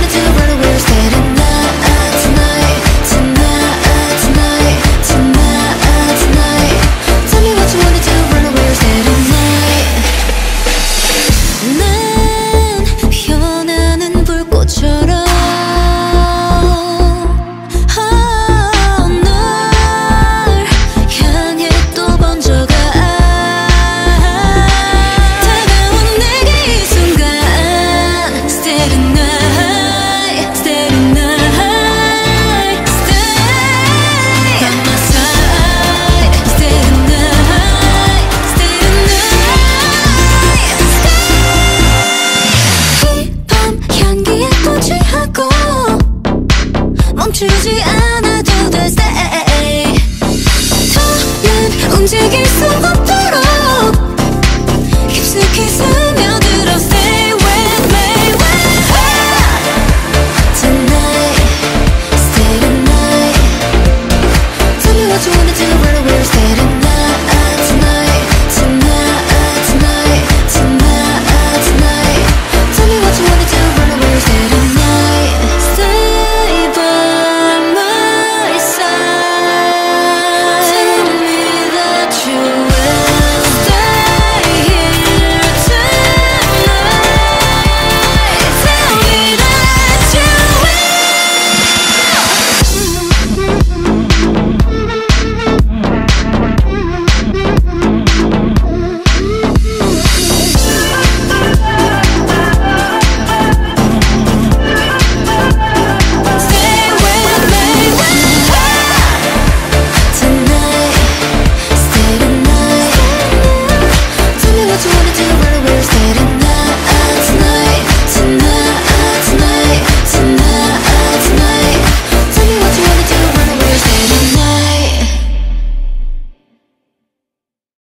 do, run away or stay tonight, tonight, tonight, tonight, tonight, tonight. Tell me what you wanna do, run away or stay tonight. 난 변하는 불꽃처럼 널 향해 또 번져가. 다가온 내게 이 순간 Stay tonight, stay tonight, stay by my side. Stay tonight, stay tonight, stay. 이 밤 향기에 또 취하고 멈추지 않아도 돼. Stay. 더는 움직일 수 없도록 깊숙이